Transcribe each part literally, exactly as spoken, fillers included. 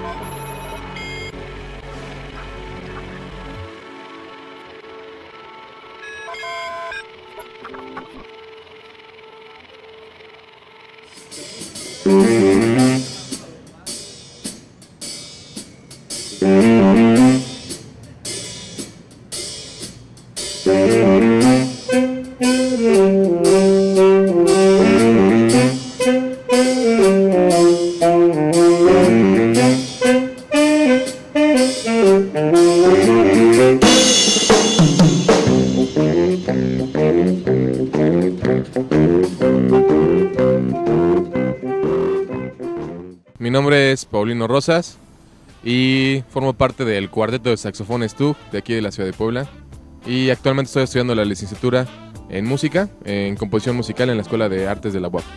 Mi nombre es Paulino Rosas y formo parte del cuarteto de saxofones T U de aquí de la ciudad de Puebla, y actualmente estoy estudiando la licenciatura en música, en composición musical en la Escuela de Artes de la U A P.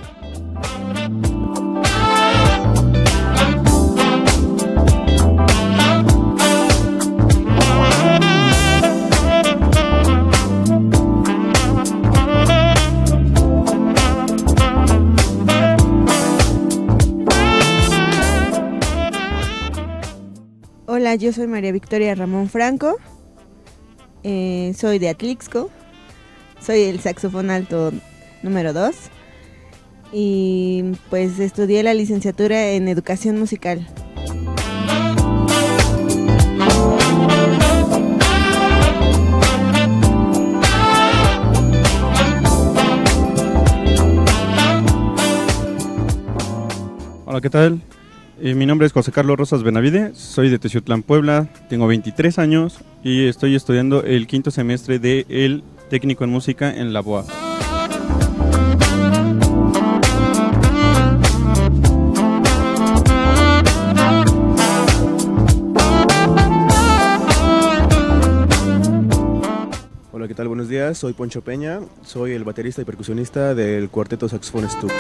Hola, yo soy María Victoria Ramón Franco, eh, soy de Atlixco, soy el saxofón alto número dos y pues estudié la licenciatura en educación musical. Hola, ¿qué tal? Eh, mi nombre es José Carlos Rosas Benavide, soy de Teciutlán, Puebla, tengo veintitrés años y estoy estudiando el quinto semestre del técnico en música en la U A P. Hola, ¿qué tal? Buenos días, soy Poncho Peña, soy el baterista y percusionista del cuarteto saxofones T U.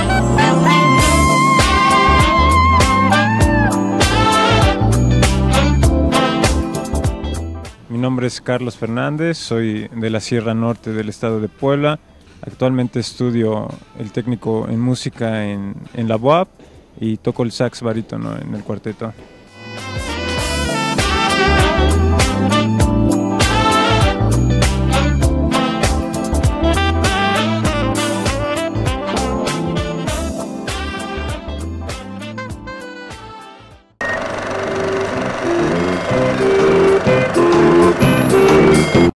Mi nombre es Carlos Fernández, soy de la Sierra Norte del estado de Puebla. Actualmente estudio el técnico en música en, en la U A P y toco el sax barítono en el cuarteto.